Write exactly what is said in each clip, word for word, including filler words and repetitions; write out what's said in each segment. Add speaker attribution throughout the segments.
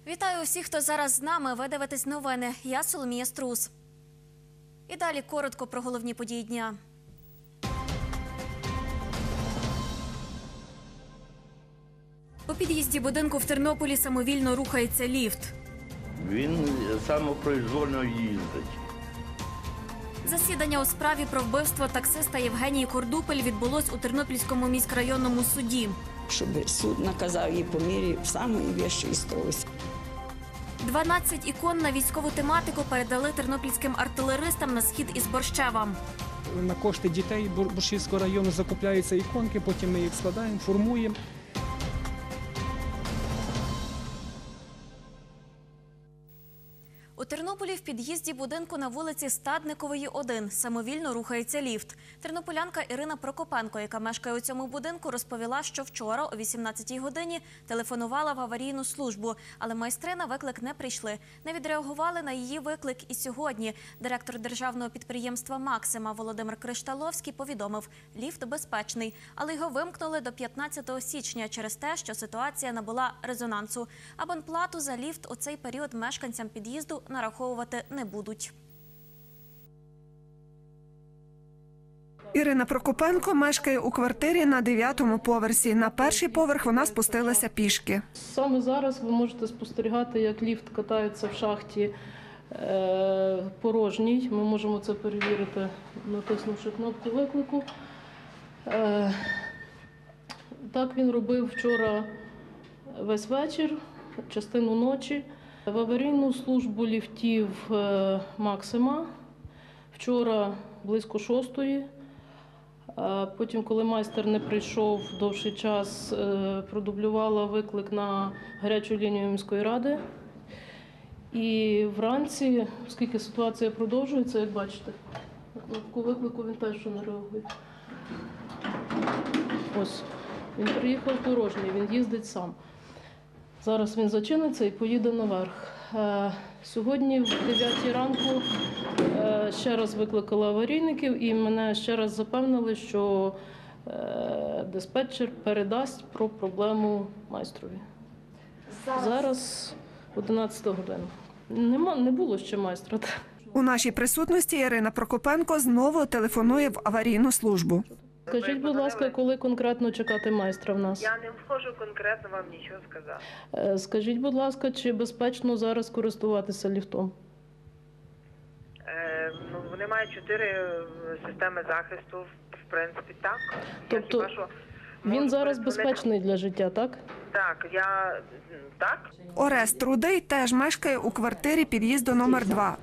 Speaker 1: Вітаю усіх, хто зараз з нами. Ви дивитесь новини. Я Соломія Струс. І далі коротко про головні події дня. У під'їзді будинку в Тернополі самовільно рухається ліфт.
Speaker 2: Він самопроізвольно їздить.
Speaker 1: Засідання у справі про вбивство таксиста Євгенії Кордупель відбулось у Тернопільському міськрайонному суді.
Speaker 3: Щоб суд наказав її по мірі самої вищої строгості.
Speaker 1: дванадцять ікон на військову тематику передали тернопільським артилеристам на схід із Борщева.
Speaker 4: На кошти дітей Борщівського району закупляються іконки, потім ми їх складаємо, формуємо.
Speaker 1: У Тернополі в під'їзді будинку на вулиці Стадникової, один, самовільно рухається ліфт. Тернополянка Ірина Прокопенко, яка мешкає у цьому будинку, розповіла, що вчора о вісімнадцятій годині телефонувала в аварійну службу, але майстри на виклик не прийшли. Не відреагували на її виклик і сьогодні. Директор державного підприємства «Максима» Володимир Кришталовський повідомив, ліфт безпечний, але його вимкнули до п'ятнадцятого січня через те, що ситуація набула резонансу. Абонплату за ліфт у цей період мешканцям під'їзду нараховувати не будуть.
Speaker 5: Ірина Прокопенко мешкає у квартирі на дев'ятому поверсі. На перший поверх вона спустилася пішки.
Speaker 6: Саме зараз ви можете спостерігати, як ліфт катається в шахті е, порожній. Ми можемо це перевірити, натиснувши кнопку виклику. Е, так він робив вчора весь вечір, частину ночі. В аварійну службу ліфтів «Максима» вчора близько шостої. Потім, коли майстер не прийшов довший час, продублювала виклик на гарячу лінію міської ради. І вранці, оскільки ситуація продовжується, як бачите, на кнопку виклику він теж не реагує. Ось, він приїхав порожній, він їздить сам. Зараз він зачиниться і поїде наверх. Сьогодні в дев'ятій ранку ще раз викликали аварійників і мене ще раз запевнили, що диспетчер передасть про проблему майстрові. Зараз, Зараз одинадцята година. Нема, не було ще майстра.
Speaker 5: У нашій присутності Ірина Прокопенко знову телефонує в аварійну службу.
Speaker 6: Скажіть, будь ласка, коли конкретно чекати майстра в нас?
Speaker 7: Я не можу конкретно вам нічого сказати.
Speaker 6: Скажіть, будь ласка, чи безпечно зараз користуватися ліфтом?
Speaker 7: Е, ну, вони мають чотири системи захисту, в принципі, так.
Speaker 6: Тобто
Speaker 7: я хіба що
Speaker 6: він зараз
Speaker 7: передзвонити...
Speaker 6: безпечний для життя, так?
Speaker 7: Так, я... так.
Speaker 5: Орест Рудий теж мешкає у квартирі під'їзду номер два.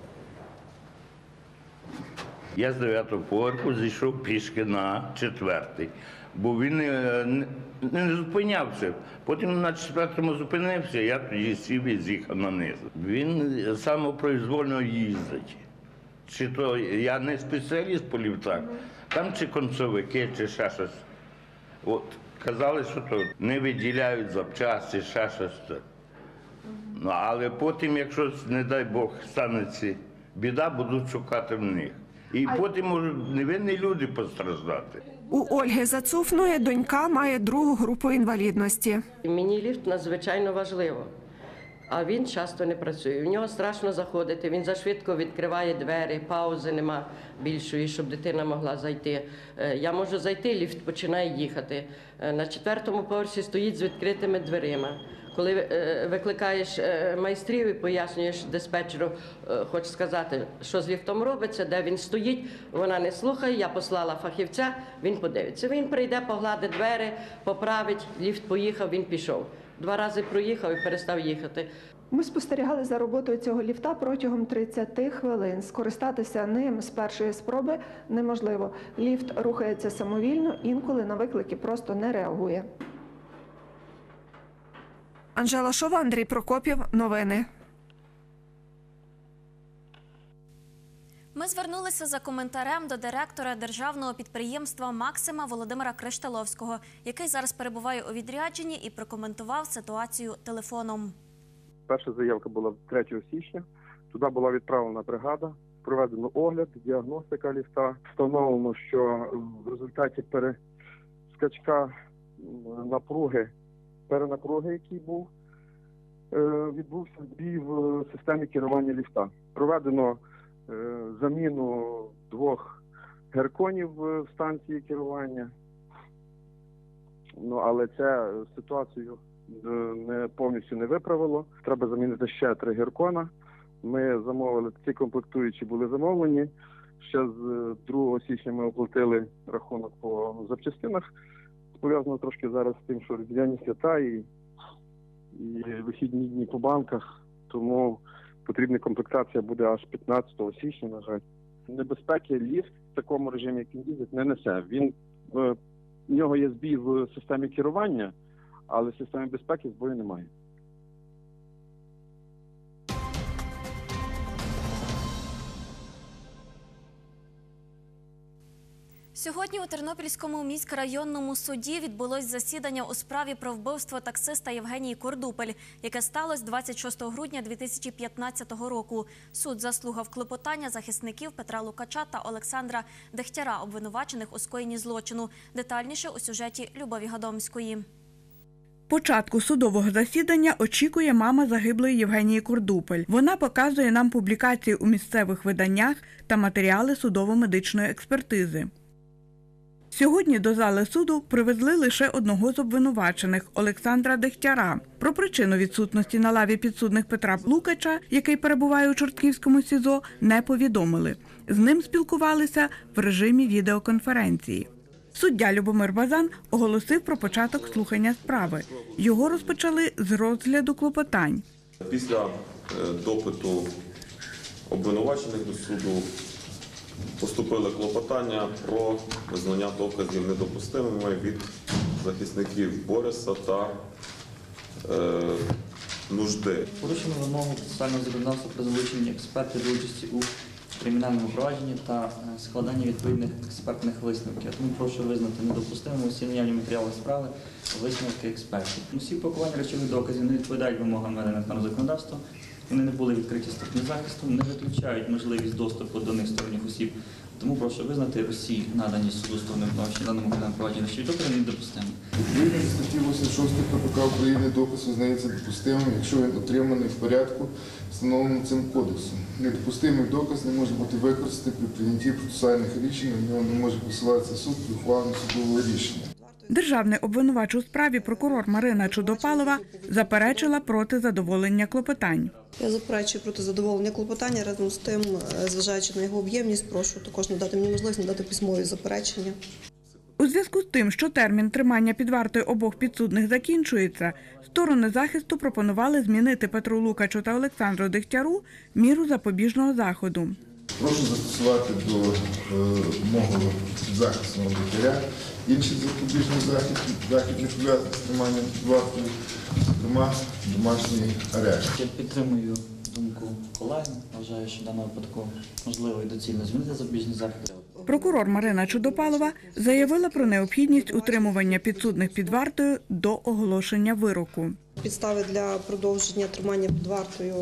Speaker 2: Я з дев'ятого поверху зійшов пішки на четвертий, бо він не, не, не зупинявся. Потім на четвертому зупинився, я тоді сів і з'їхав на низ. Він самопроізвольно їздить. Чи то я не спеціаліст по ліфтах, там чи концовики, чи ще щось. От, казали, що то не виділяють запчасти, ще щось. Ну, але потім, якщо, не дай Бог, станеться біда, будуть шукати в них. І потім можуть невинні люди постраждати.
Speaker 5: У Ольги Зацуфної донька має другу групу інвалідності.
Speaker 8: Мені ліфт надзвичайно важливо, а він часто не працює. В нього страшно заходити, він зашвидко відкриває двері, паузи нема більшої, щоб дитина могла зайти. Я можу зайти, ліфт починає їхати. На четвертому поверсі стоїть з відкритими дверима. Коли викликаєш майстрів і пояснюєш диспетчеру, хочеш сказати, що з ліфтом робиться, де він стоїть, вона не слухає, я послала фахівця, він подивиться. Він прийде, погладить двері, поправить, ліфт поїхав, він пішов. Два рази проїхав і перестав їхати.
Speaker 5: Ми спостерігали за роботою цього ліфта протягом тридцяти хвилин. Скористатися ним з першої спроби неможливо. Ліфт рухається самовільно, інколи на виклики просто не реагує. Анжела Шова, Андрій Прокопів. Новини.
Speaker 1: Ми звернулися за коментарем до директора державного підприємства «Максима» Володимира Кришталовського, який зараз перебуває у відрядженні і прокоментував ситуацію телефоном.
Speaker 9: Перша заявка була третього січня. Туди була відправлена бригада, проведено огляд, діагностика ліфта. Встановлено, що в результаті перескачка напруги, перенапруги, який був, відбувся збій в системі керування ліфта. Проведено заміну двох герконів в станції керування. Ну, але це ситуацію не повністю не виправило. Треба замінити ще три геркона. Ми замовили, ці комплектуючі були замовлені. Ще з другого січня ми оплатили рахунок по запчастинах. Пов'язано трошки зараз з тим, що різдвяні свята і, і вихідні дні по банках. Тому потрібна комплектація буде аж п'ятнадцятого січня, на жаль. Небезпеки ліфт в такому режимі, як він їздить, не несе. Він, в, в нього є збій в системі керування, але в системі безпеки збою немає.
Speaker 1: Сьогодні у Тернопільському міськрайонному суді відбулось засідання у справі про вбивство таксиста Євгенії Кордупель, яке сталося двадцять шостого грудня дві тисячі п'ятнадцятого року. Суд заслухав клопотання захисників Петра Лукача та Олександра Дегтяра, обвинувачених у скоєнні злочину. Детальніше у сюжеті Любові Гадомської.
Speaker 10: Початку судового засідання очікує мама загиблої Євгенії Кордупель. Вона показує нам публікації у місцевих виданнях та матеріали судово-медичної експертизи. Сьогодні до зали суду привезли лише одного з обвинувачених – Олександра Дегтяра. Про причину відсутності на лаві підсудних Петра Лукача, який перебуває у Чортківському СІЗО, не повідомили. З ним спілкувалися в режимі відеоконференції. Суддя Любомир Базан оголосив про початок слухання справи. Його розпочали з розгляду клопотань.
Speaker 11: Після допиту обвинувачених до суду поступили клопотання про визнання доказів недопустимими від захисників Бориса та е, Нужди.
Speaker 12: Порушено вимогу процесуального законодавства про залучення експертів до участі у кримінальному провадженні та складання відповідних експертних висновків. Тому прошу визнати недопустимими усі наявні матеріали справи, висновки експертів. Усі пакування речових доказів не відповідають вимогам введених законодавства. Вони не були відкриті ступені захисту, не виключають можливість доступу до них сторонніх осіб. Тому прошу визнати усі надані суду сторонам в даному кримінальному провадженні речові докази недопустимими.
Speaker 13: Відповідно до статті вісімдесят шостої КПК України доказ визнається допустимим, якщо він отриманий в порядку, встановленому цим кодексом. Недопустимий доказ не може бути використаний при прийнятті процесуальних рішень, на нього не може посилатися суд при ухваленні судового рішення.
Speaker 10: Державний обвинувач у справі прокурор Марина Чудопалова заперечила проти задоволення клопотань.
Speaker 14: Я заперечую проти задоволення клопотання, разом з тим, зважаючи на його об'ємність, прошу також надати мені можливість надати письмові заперечення.
Speaker 10: У зв'язку з тим, що термін тримання під вартою обох підсудних закінчується, сторони захисту пропонували змінити Петру Лукачу та Олександру Дегтяру міру запобіжного заходу.
Speaker 13: Прошу застосувати до е, мого підзахисного Дегтяря інший запобіжний захід, захід не пов'язаний з триманням під вартою, зокрема домашній арешт.
Speaker 12: Я підтримую думку колеги. Вважаю, що в даному випадку можливо і доцільно змінити запобіжний захід.
Speaker 10: Прокурор Марина Чудопалова заявила про необхідність утримування підсудних під вартою до оголошення вироку.
Speaker 14: Підстави для продовження тримання під вартою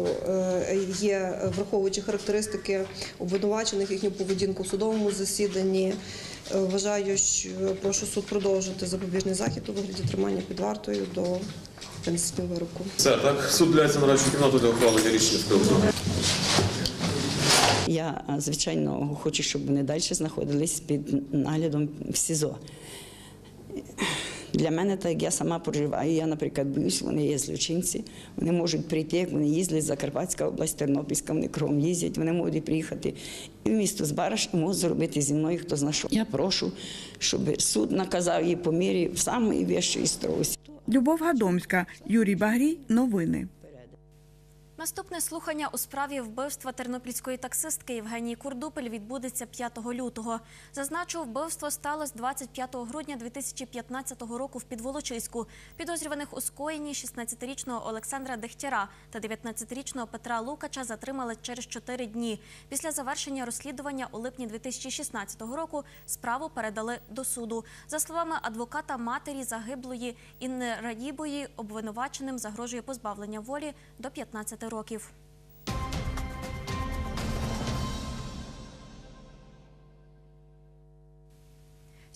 Speaker 14: є, враховуючи характеристики обвинувачених, їхню поведінку в судовому засіданні. Вважаю, що прошу суд продовжити запобіжний захід у вигляді тримання під вартою до винесення вироку.
Speaker 11: Все, так, суд вдається нарадчу кімнату для ухвалення рішення з приводу.
Speaker 3: Я, звичайно, хочу, щоб вони далі знаходились під наглядом в СІЗО. Для мене, так як я сама проживаю, я, наприклад, боюсь, вони є злочинці, вони можуть прийти, як вони їздять, Закарпатська область, Тернопільська, вони кругом їздять, вони можуть приїхати і в місто Збараж і можуть зробити зі мною, хто зна що. Я прошу, щоб суд наказав її по мірі в самої вищої строгості.
Speaker 10: Любов Гадомська, Юрій Багрій, новини.
Speaker 1: Наступне слухання у справі вбивства тернопільської таксистки Євгенії Кордупель відбудеться п'ятого лютого. Зазначу, вбивство сталося двадцять п'ятого грудня дві тисячі п'ятнадцятого року в Підволочиську. Підозрюваних у скоєнні шістнадцятирічного Олександра Дегтяра та дев'ятнадцятирічного Петра Лукача затримали через чотири дні. Після завершення розслідування у липні дві тисячі шістнадцятого року справу передали до суду. За словами адвоката матері загиблої Інни Радібої, обвинуваченим загрожує позбавлення волі до п'ятнадцяти років.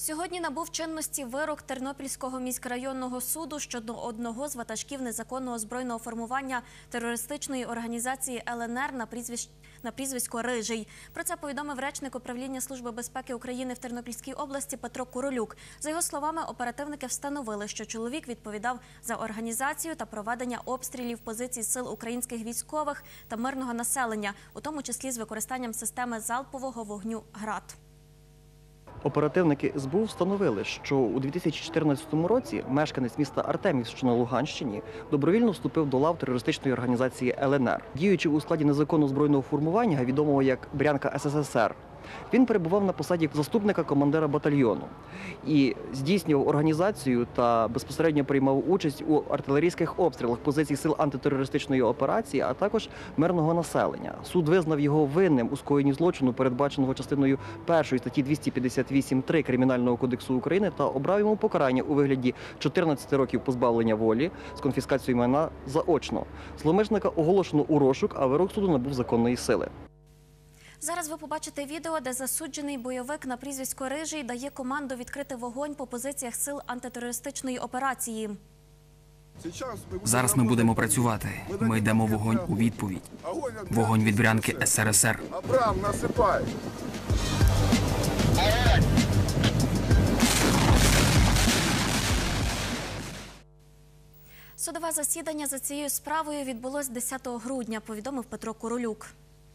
Speaker 1: Сьогодні набув чинності вирок Тернопільського міськрайонного суду щодо одного з ватажків незаконного збройного формування терористичної організації Л Н Р на прізвисько на прізвисько Рижий. Про це повідомив речник управління Служби безпеки України в Тернопільській області Петро Куролюк. За його словами, оперативники встановили, що чоловік відповідав за організацію та проведення обстрілів позицій сил українських військових та мирного населення, у тому числі з використанням системи залпового вогню «Град».
Speaker 15: Оперативники С Б У встановили, що у дві тисячі чотирнадцятому році мешканець міста Артемівськ, що на Луганщині, добровільно вступив до лав терористичної організації Л Н Р. Діючи у складі незаконного збройного формування, відомого як Брянка С С С Р, він перебував на посаді заступника командира батальйону і здійснював організацію та безпосередньо приймав участь у артилерійських обстрілах позицій сил антитерористичної операції, а також мирного населення. Суд визнав його винним у скоєнні злочину, передбаченого частиною першої статті двісті п'ятдесят вісім три Кримінального кодексу України, та обрав йому покарання у вигляді чотирнадцяти років позбавлення волі з конфіскацією майна заочно. Зловмисника оголошено у розшук, а вирок суду набув законної сили.
Speaker 1: Зараз ви побачите відео, де засуджений бойовик на прізвисько Рижий дає команду відкрити вогонь по позиціях сил антитерористичної операції.
Speaker 16: Зараз ми будемо працювати. Ми йдемо вогонь у відповідь. Вогонь від Брянки С Р С Р.
Speaker 13: Абрам, насипай!
Speaker 1: Судове засідання за цією справою відбулось десятого грудня, повідомив Петро Куролюк.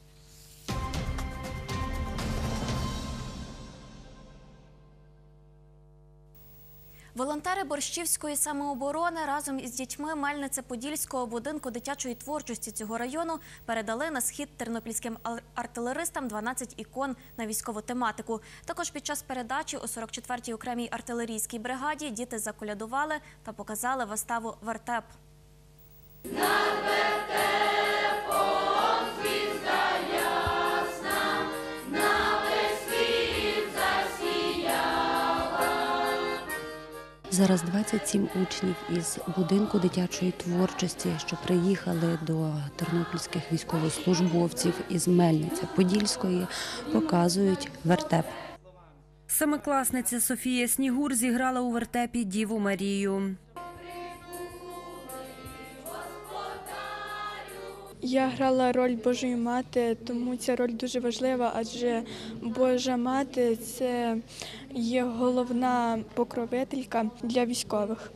Speaker 1: Волонтери Борщівської самооборони разом із дітьми Мельнице-Подільського будинку дитячої творчості цього району передали на схід тернопільським артилеристам дванадцять ікон на військову тематику. Також під час передачі у сорок четвертій окремій артилерійській бригаді діти заколядували та показали виставу «Вертеп».
Speaker 17: Зараз двадцять сім учнів із будинку дитячої творчості, що приїхали до тернопільських військовослужбовців із Мельниці-Подільської, показують вертеп.
Speaker 18: Семикласниця Софія Снігур зіграла у вертепі Діву Марію.
Speaker 19: Я грала роль Божої Мати, тому ця роль дуже важлива, адже Божа Мати – це є головна покровителька для військових.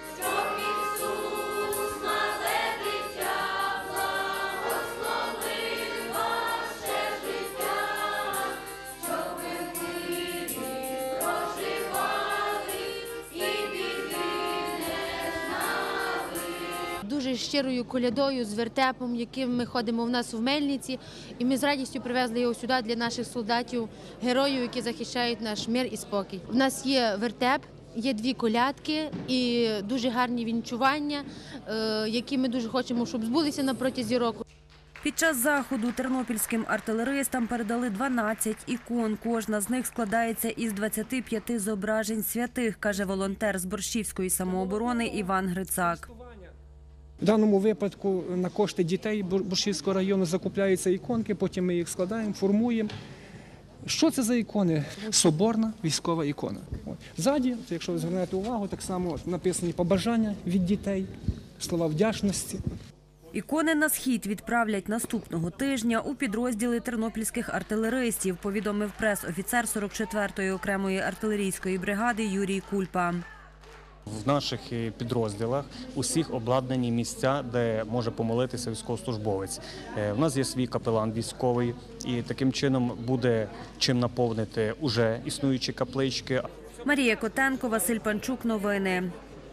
Speaker 20: Дуже щирою колядою, з вертепом, яким ми ходимо в нас в Мельниці. І ми з радістю привезли його сюди для наших солдатів, героїв, які захищають наш мир і спокій. У нас є вертеп, є дві колядки і дуже гарні вінчування, які ми дуже хочемо, щоб збулися на протязі року.
Speaker 18: Під час заходу тернопільським артилеристам передали дванадцять ікон. Кожна з них складається із двадцяти п'яти зображень святих, каже волонтер з Борщівської самооборони Іван Грицак.
Speaker 4: В даному випадку на кошти дітей Борщівського району закупляються іконки, потім ми їх складаємо, формуємо. Що це за ікони? Соборна військова ікона. Ззаді, якщо ви звернете увагу, так само написані побажання від дітей, слова вдячності.
Speaker 18: Ікони на схід відправлять наступного тижня у підрозділи тернопільських артилеристів, повідомив прес-офіцер сорок четвертої окремої артилерійської бригади Юрій Кульпа.
Speaker 21: В наших підрозділах усіх обладнані місця, де може помолитися військовослужбовець. У нас є свій капелан військовий, і таким чином буде чим наповнити уже існуючі каплички.
Speaker 18: Марія Котенко, Василь Панчук. Новини.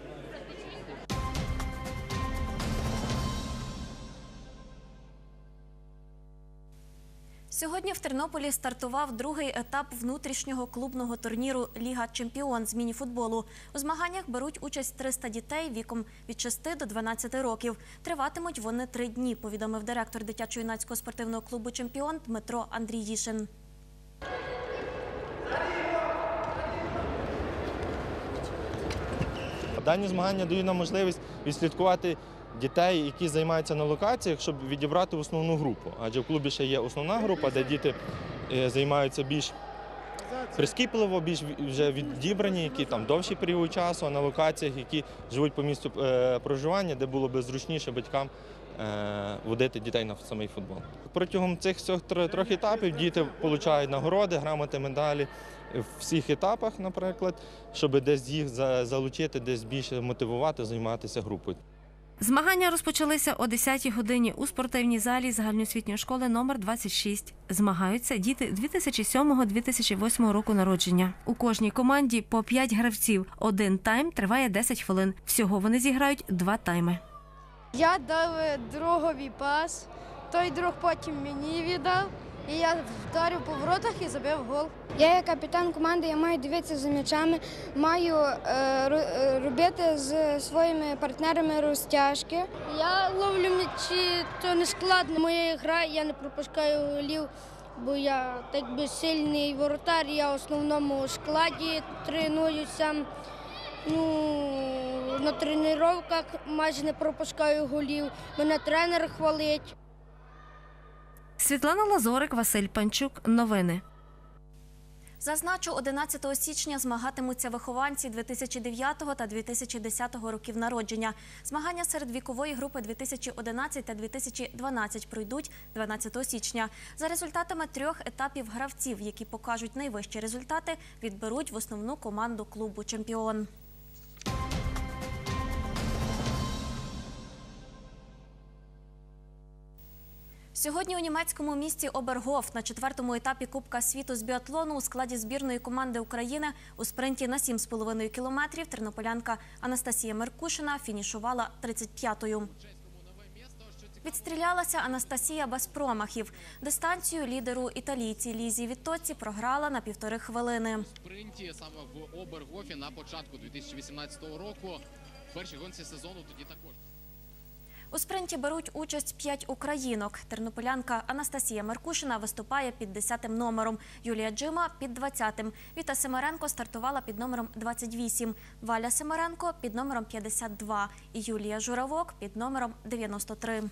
Speaker 1: Сьогодні в Тернополі стартував другий етап внутрішнього клубного турніру «Ліга Чемпіон» з мініфутболу. У змаганнях беруть участь триста дітей віком від шести до дванадцяти років. Триватимуть вони три дні, повідомив директор дитячо-юнацького спортивного клубу «Чемпіон» Дмитро Андріїшин.
Speaker 22: Дані змагання дають нам можливість відслідкувати дітей, які займаються на локаціях, щоб відібрати основну групу. Адже в клубі ще є основна група, де діти займаються більш прискіпливо, більш вже відібрані, які там довший період часу, а на локаціях, які живуть по місцю е, проживання, де було б зручніше батькам е, водити дітей на самий футбол. Протягом цих всіх трьох етапів діти отримують нагороди, грамоти, медалі в всіх етапах, наприклад, щоб десь їх залучити, десь більше мотивувати, займатися групою.
Speaker 18: Змагання розпочалися о десятій годині у спортивній залі загальноосвітньої школи номер двадцять шість. Змагаються діти дві тисячі сьомого - дві тисячі восьмого року народження. У кожній команді по п'ять гравців. Один тайм триває десять хвилин. Всього вони зіграють два тайми.
Speaker 6: Я дав другові пас, той друг потім мені віддав, і я вдарив по воротах і забив гол.
Speaker 7: Я як капітан команди, я маю дивитися за м'ячами, маю е, робити з своїми партнерами розтяжки.
Speaker 6: Я ловлю м'ячі, то не складно. Моя гра, я не пропускаю голів, бо я так би сильний воротар, я в основному складі тренуюся. Ну, на тренуваннях майже не пропускаю голів, мене тренер хвалить.
Speaker 18: Світлана Лазорик, Василь Панчук. Новини.
Speaker 1: Зазначу, одинадцятого січня змагатимуться вихованці дві тисячі дев'ятого та дві тисячі десятого років народження. Змагання серед вікової групи дві тисячі одинадцять та дві тисячі дванадцять пройдуть дванадцятого січня. За результатами трьох етапів гравців, які покажуть найвищі результати, відберуть в основну команду клубу «Чемпіон». Сьогодні у німецькому місті Обергоф на четвертому етапі Кубка світу з біатлону у складі збірної команди України у спринті на сім з половиною кілометрів тернополянка Анастасія Меркушина фінішувала тридцять п'ятою. Відстрілялася Анастасія без промахів. Дистанцію лідеру італійці Лізі Віттоці програла на півтори хвилини.
Speaker 23: У спринті саме в Обергофі на початку дві тисячі вісімнадцятого року, в першій гонці сезону тоді також.
Speaker 1: У спринті беруть участь п'ять українок. Тернополянка Анастасія Меркушина виступає під десятим номером, Юлія Джима – під двадцятим. Віта Семеренко стартувала під номером двадцять вісім, Валя Семеренко – під номером п'ятдесят два і Юлія Журавок – під номером дев'яносто три.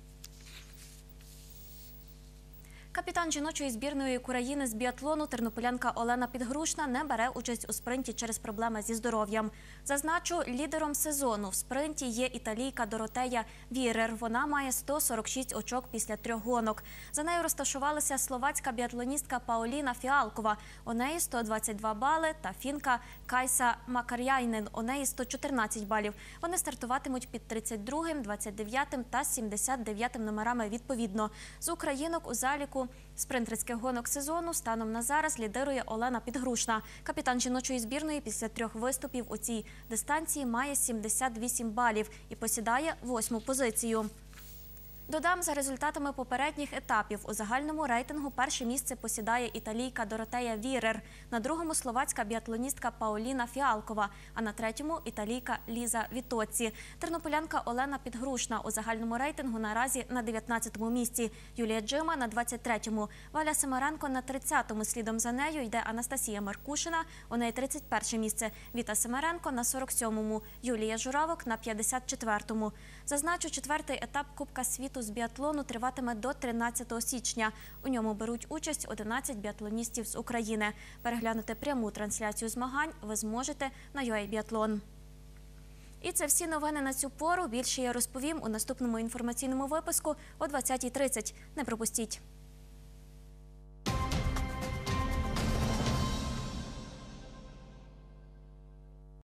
Speaker 1: Капітан жіночої збірної України з біатлону тернополянка Олена Підгрушна не бере участь у спринті через проблеми зі здоров'ям. Зазначу, лідером сезону в спринті є італійка Доротея Вірер. Вона має сто сорок шість очок після трьох гонок. За нею розташувалася словацька біатлоністка Пауліна Фіалкова. У неї сто двадцять два бали та фінка Кайса Макар'яйнен. У неї сто чотирнадцять балів. Вони стартуватимуть під тридцять другим, двадцять дев'ятим та сімдесят дев'ятим номерами відповідно. З українок у заліку спринтерських гонок сезону станом на зараз лідирує Олена Підгрушна. Капітан жіночої збірної після трьох виступів у цій дистанції має сімдесят вісім балів і посідає восьму позицію. Додам, за результатами попередніх етапів у загальному рейтингу перше місце посідає італійка Доротея Вірер, на другому – словацька біатлоністка Пауліна Фіалкова, а на третьому – італійка Ліза Віттоці. Тернополянка Олена Підгрушна у загальному рейтингу наразі на дев'ятнадцятому місці, Юлія Джима – на двадцять третьому, Валя Семеренко – на тридцятому, слідом за нею йде Анастасія Меркушина, у неї тридцять перше місце, Віта Семеренко – на сорок сьомому, Юлія Журавок – на п'ятдесят четвертому. Зазначу, четвертий етап Кубка світу з біатлону триватиме до тринадцятого січня. У ньому беруть участь одинадцять біатлоністів з України. Переглянути пряму трансляцію змагань ви зможете на ю ей Біатлон. І це всі новини на цю пору. Більше я розповім у наступному інформаційному випуску о двадцятій тридцять. Не пропустіть.